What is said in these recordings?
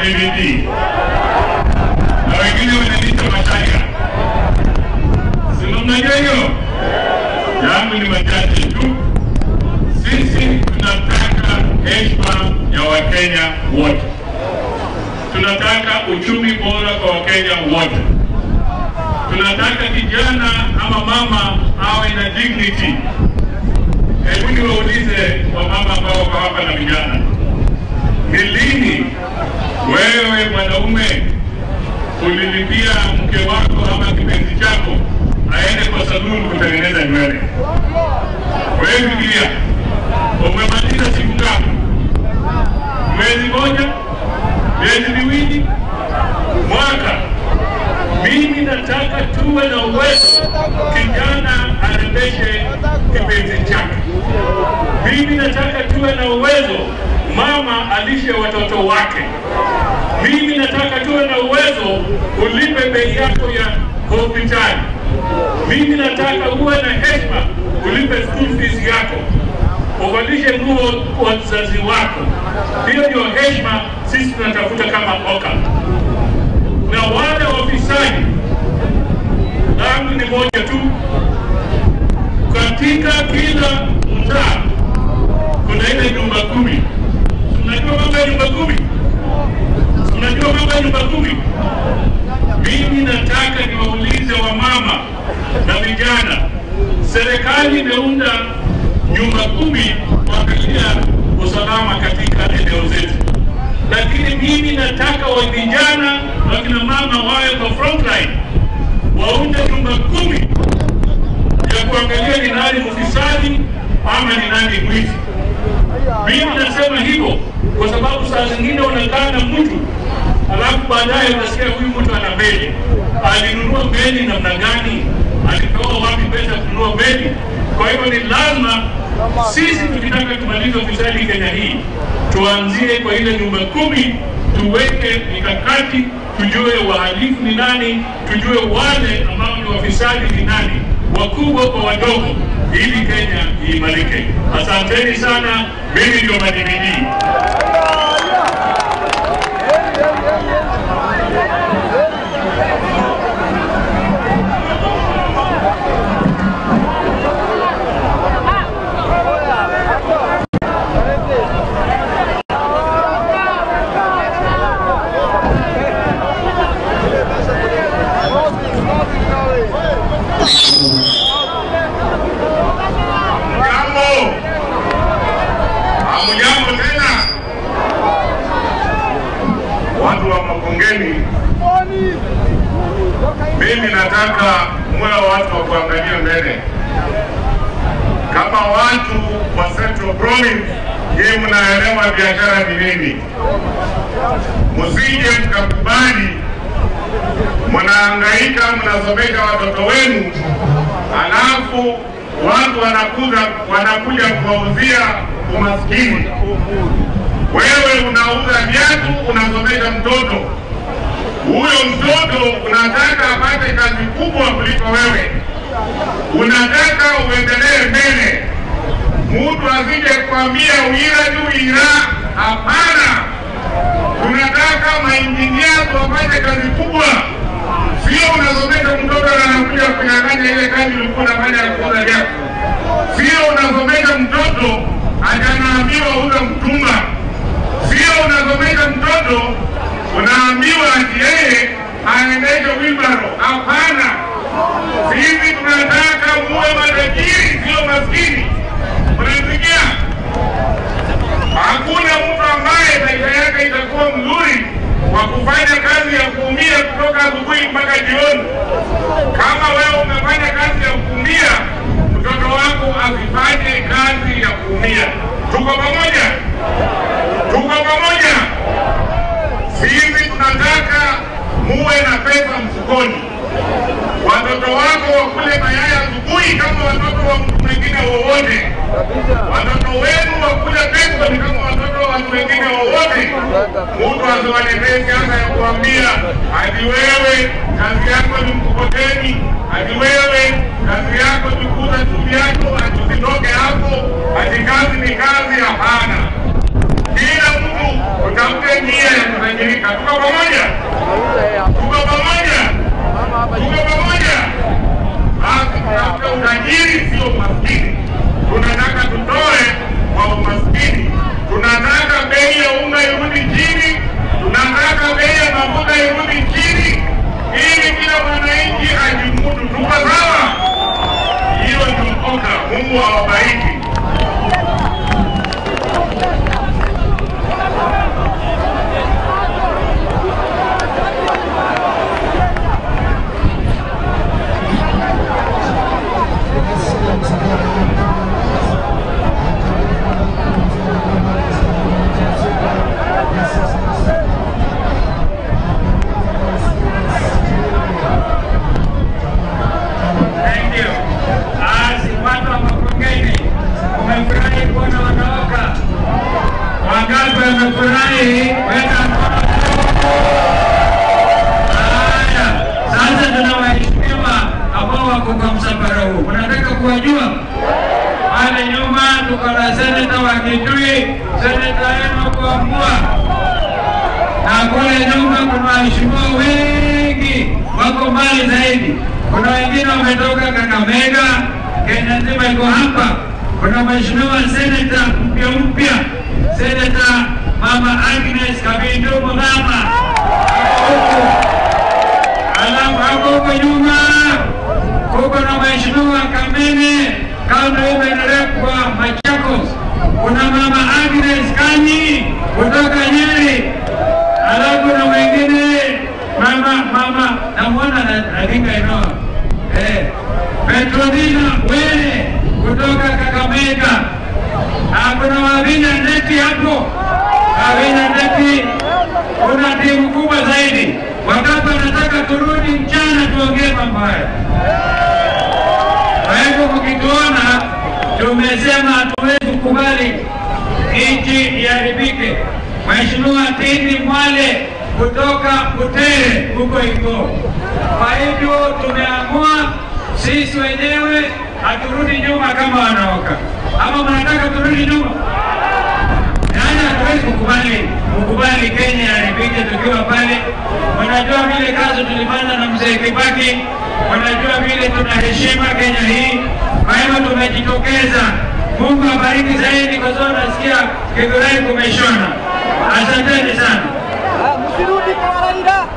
DVD. Na wengine wananiita Machaya. Sio mnajua hiyo? Yangu ni machache tu. Sisi tunataka heshima ya Wakenya wote. Tunataka uchumi bora kwa Wakenya wote. Tunataka kijana ama mama awe na dignity. Hebu niwaulize wamama ambao wako hapa na vijana. Ni lini wewe mwanaume ulilipia mke wako ama kipenzi chako aende kwa saluni kutengeneza nywele? Wewe fikiria, umemaliza siku ngapi? Mwezi moja? Miezi miwili? Mwaka? Mimi nataka tuwe na uwezo kijana arembeshe kipenzi chake. Mimi nataka tuwe na uwezo mama alishe watoto wake. Mimi nataka tuwe na uwezo ulipe bei yako ya hospitali. Mimi nataka uwe na heshima ulipe school fees yako. Uvalishe nguo kwa wazazi wako. Hiyo ndio heshima sisi tunatafuta kama OKA. Na wale wafisadi, langu ni moja tu. Katika kila mtaa kuna ile nyumba 10. Unajua mambo ya nyumba 10? Unajua mambo ya nyumba 10? Mimi nataka niwaulize wamama na vijana, serikali imeunda nyumba 10 kuangalia usalama katika eneo zetu. Lakini mimi nataka wa vijana na kina mama wawe kwa frontline, waunde nyumba 10 ya kuangalia ni nani mfisadi ama ni nani mwizi. Mimi nasema hivyo kwa sababu saa zingine unakaa na mtu alafu baadaye unasikia huyu mtu ana meli. Alinunua meli namna gani? Alipewa wapi pesa kununua meli? Kwa hivyo ni lazima sisi tukitaka tumalize ufisadi Kenya hii, tuanzie kwa ile nyumba 10, tuweke mikakati, tujue wahalifu ni nani, tujue wale ambao ni wafisadi ni nani, wakubwa kwa wadogo, ili Kenya iimarike. Asanteni sana, mimi ndio madividi. Mimi nataka muwe watu wa kuangalia mbele. Kama watu wa Central Province, yeye mnaelewa biashara ni nini. Msije mkakubali mnahangaika mnasomesha watoto wenu, alafu watu wanakuja kuwauzia umaskini. Wewe unauza viatu, unasomesha mtoto. Huyo mtoto unataka apate kazi kubwa kuliko wewe. Unataka uendelee mbele. Mtu asije kuambia uira juu ira. Hapana. Tunataka mainjinia wapate kazi kubwa. Sio unasomesha mtoto na anakuja kunyang'anya ile kazi ulikuwa unafanya ya kuuza viatu. Sio unasomesha mtoto anaambiwa uza mtumba. Sio unasomesha mtoto unaambiwa ati yeye aendeshe wheelbarrow. Hapana. Sisi tunataka muwe matajiri, sio maskini. Unasikia? Hakuna mtu ambaye maisha yake itakuwa mzuri kwa kufanya kazi ya kuumia kutoka asubuhi mpaka jioni. Kama wewe umefanya kazi ya kuumia, mtoto wako asifanye kazi ya kuumia. Tuko pamoja? Tuko pamoja? Sisi tunataka muwe na pesa mfukoni. Watoto wako wakule mayai asubuhi kama watoto wa mtu mwingine wowote. Watoto wenu wakule pesa kama watoto wa watu wengine wowote. Mtu asiwaletee siasa ya kuambia hadi wewe kazi yako ni mkokoteni, hadi wewe kazi yako ni kuuza chumvi yako, usitoke hapo, hadi kazi ni kazi. Hapana. Kila mtu utafute nia ya kutajirika tu. Mungu awabariki. Sasa tunawaheshimiwa ambao wako kwa msafara huu. Unataka kuwajua? Pale nyuma tuko na seneta wa Kitui, seneta Enoch Wambua. Na kule nyuma kuna waheshimiwa wengi wako mbali zaidi. Kuna wengine wametoka Kakamega, Kenya nzima iko hapa. Kuna mheshimiwa seneta mpya, seneta Mama Agnes Kabindu Mudhama. Alafu huko nyuma kuko na mheshimiwa Kamene, kando imerekwa Machakos. Kuna Mama Agnes Kanyi kutoka Nyeri. Alafu na wengine mama namuona na kinga inoa. Petronina Wele kutoka Kakamega. Kuna Wavina Ndeti hapo. Wavina Ndeti kuna timu kubwa zaidi. Wakati nataka turudi mchana tuongee mambo haya. Kwa hivyo mkituona tumesema hatuwezi kukubali nchi iharibike. Mheshimiwa Tindi Mwale kutoka Butere huko Igbo. Kwa hivyo tumeamua sisi wenyewe haturudi nyuma kama wanaoka. Ama mnataka turudi nyuma? Nani hatuwezi kukubali Kenya iharibike tukiwa pale. Wanajua vile kazi tulifanya na mzee Kibaki. Wanajua vile tunaheshima Kenya hii. Kwa hivyo tumejitokeza. Mungu abariki zaidi kwa sababu nasikia Kigurai kumeshona. Asanteni sana. Msirudi kwa Raila.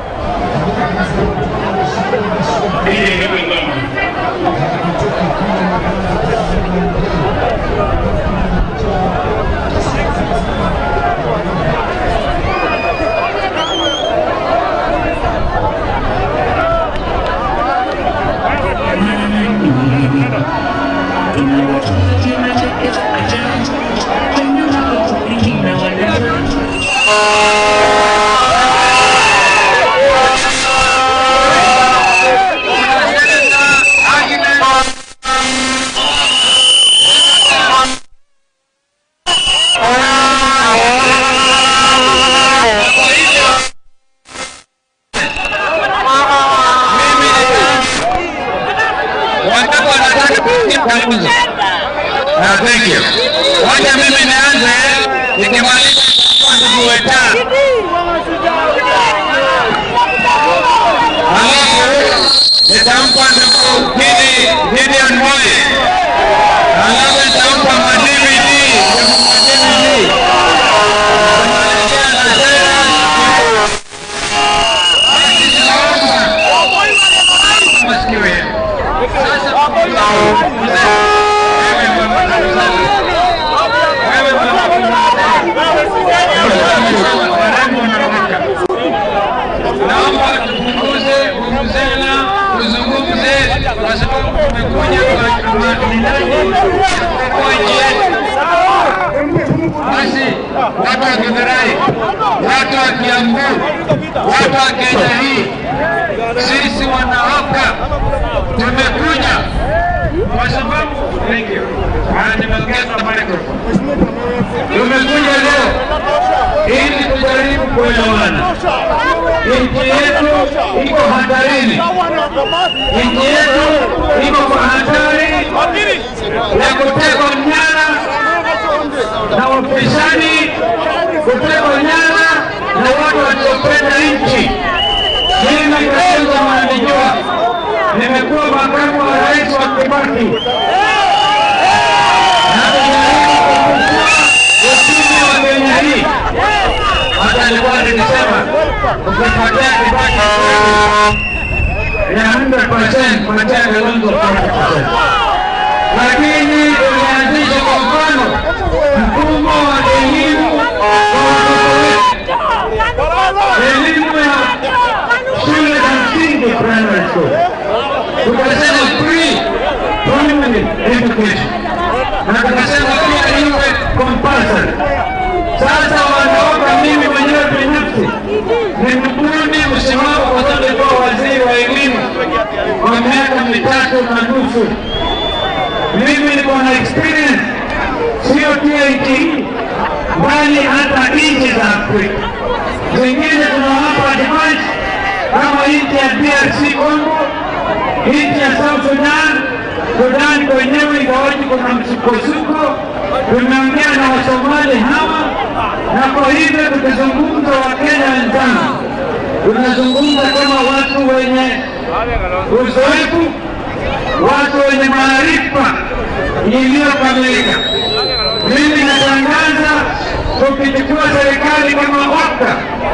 Thank you. Wacha mimi nianze nikimaliza kuweta. Nitampa ndugu Gideon Moi. Alafu nitampa ma-DVD. Kwa sababu tumekuja kwa basi watu wa Githurai, watu wa Kiambu, watu wa Kenya hii, sisi wanaoka tumekuja kwa sababu tumekuja leo ili tujaribu kuelewana. Nchi yetu iko hatarini. Nchi yetu iko kwa hatari ya kutekwa nyara na wapinzani, kutekwa nyara na watu wasiopenda nchi. Mimi Kalonzo mnanijua, nimekuwa makamu wa rais wa Kibaki. Na tunajaribu kufufua uchumi wa Kenya hii. Hata alikuwa nikisema ukipatia Kibaki ya 100% patia Kalonzo 40%. lakini tulianzisha kwa mfano mfumo wa elimu kwa watoto wetu, elimu ya shule za msingi primary school, tukasema free primary education, na tukasema pia iwe compulsory. Sasa wanaomba mimi mwenyewe binafsi nimebuni msimamo kwa sababu nilikuwa waziri wa elimu kwa miaka 3.5. Mimi niko na experience sio tu nchi hii bali hata nchi za Afrika zingine. Tunawapa advice kama nchi ya DRC Congo, nchi ya South Sudan kwenyewe ingawaji kuna msukosuko. Tumeongea na Wasomali hawa, na kwa hivyo tukizungumza Wakenya wenzangu, tunazungumza kama watu wenye uzoefu, watu wenye maarifa iliyokamilika. Mimi natangaza tukichukua serikali kama OPTA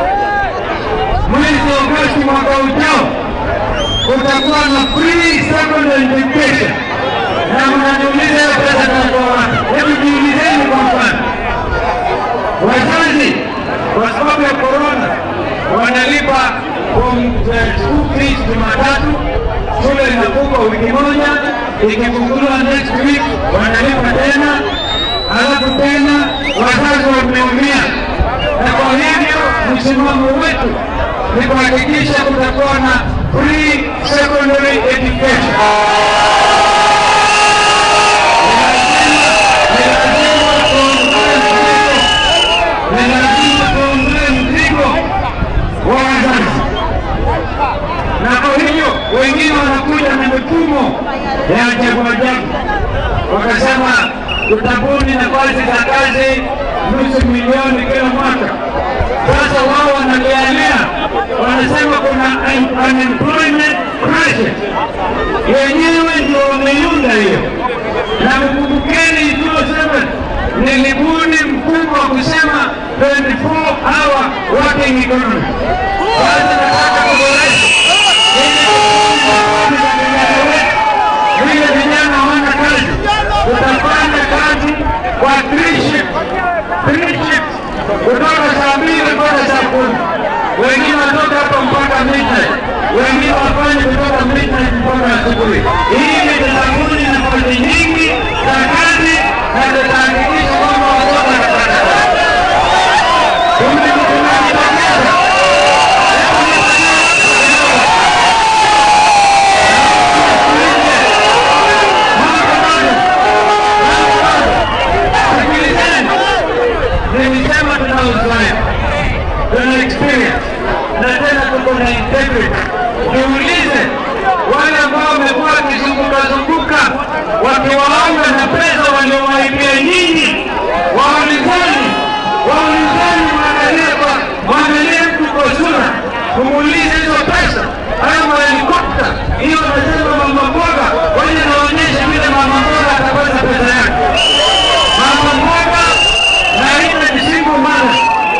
mwezi Agosti mwaka ujao, kutakuwa na free secondary education. Na mnaniuliza hiyo pesa tunatoa wapi? Hebu jiulizeni kwa mfano. Wazazi kwa sababu ya corona wanalipa school fees Jumatatu, shule inafungwa wiki moja, ikifunguliwa next week wanalipa tena, alafu tena wazazi wameumia. Na kwa hivyo msimamo wetu ni kuhakikisha kutakuwa na free secondary education. Na kwa hivyo wengine wanakuja na mifumo ya ajabu, wakasema tutabuni nafasi za kazi 500,000 kila mwaka. Sasa wao wanalialia, wanasema kuna unemployment crisis. Wenyewe ndio wameiunda hiyo. Na mkumbukeni 2007 nilibuni mfumo wa kusema 24-hour working economy. Sasa nataka kuboresha vile vijana hawana kazi, tutafanya kazi kwa 3 shifts kutoka saa 2 mpaka saa 10. Wengine watoka hapa mpaka midnight, wengine wafanye kutoka midnight mpaka asubuhi. Hii ni sabuni na kazi nyingi za kazi, na tutahakikisha kwamba watoto wanapata kazi. Nilisema tuna uzoefu, tuna experience, na tena tuko na integrity. Niulize wale ambao wamekuwa wakizunguka wakiwaomba na pesa waliowaibia nyinyi, waulizeni, mwangalie mtu kwa sura, kumuulize hizo pesa, hayo mahelikopta, hiyo nasema mama mboga, waje naonyesha vile mama mboga atapata pesa yake. Mama mboga na hiyo ni single mother.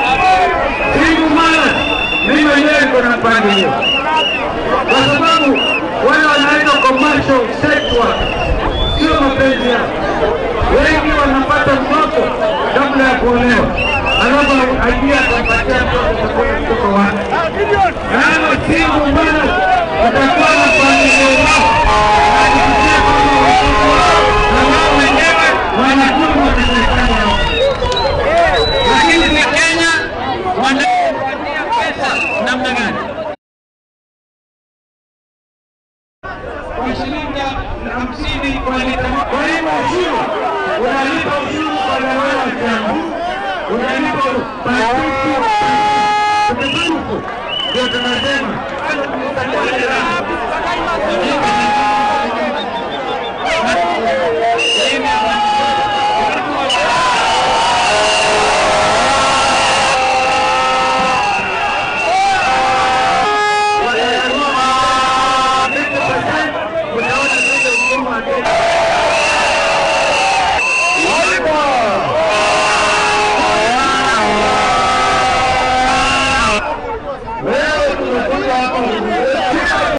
Mimi mwenyewe niko na pangi hiyo, kwa sababu wale wanaitwa commercial sex work sio mapenzi yao. Wengi wanapata mtoto kabla ya kuolewa, alafu ajia atapatia mtoto wake. Kama single mother watakuwa na familia yao, na wao wenyewe wanatumwa na serikali yao. Lakini kwa Kenya wanapatia pesa namna gani? Kwa shilingi 50 kwa lita. Kwa hiyo ushuru, unalipa ushuru kwa dawa zangu, unalipa patupu. Ndio tunasema